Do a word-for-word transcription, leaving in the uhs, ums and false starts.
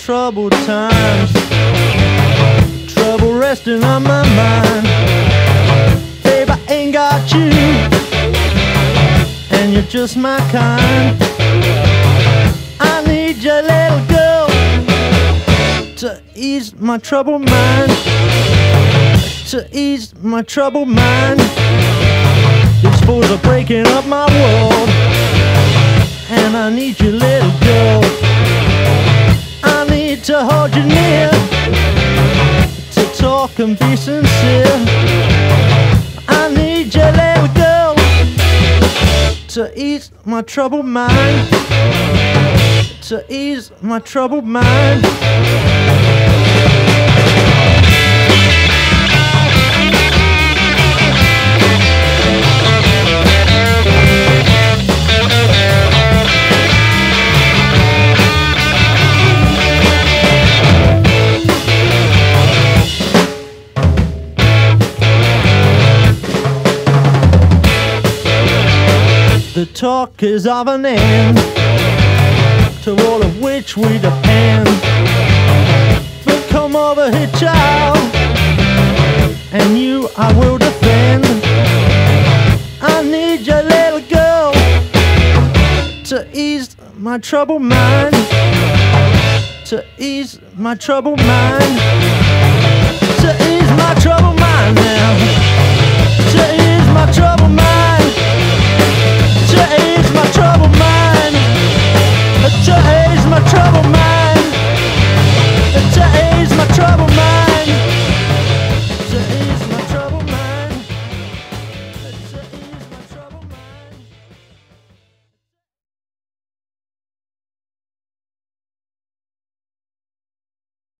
troubled times, trouble resting on my mind. Babe, I ain't got you, and you're just my kind. I need your little girl to ease my troubled mind, to ease my troubled mind. These fools are breaking up my world, and I need your little girl. I need to hold you near, to talk and be sincere. I need your little girl to ease my troubled mind, to ease my troubled mind. The talk is of an end, to all of which we depend. But come over here, child, and you I will defend. I need your little girl to ease my troubled mind, to ease my troubled mind, to ease my troubled mind now.